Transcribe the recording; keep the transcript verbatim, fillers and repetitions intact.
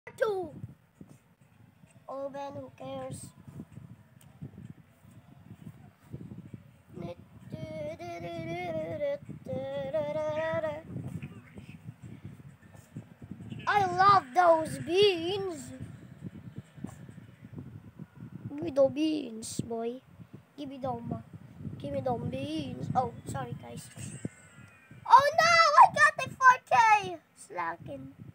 Two. Oh man, who cares? I love those beans. Give me the beans, boy. Give me them. Give me them beans. Oh, sorry guys. Oh no, I got the four K. Slacking.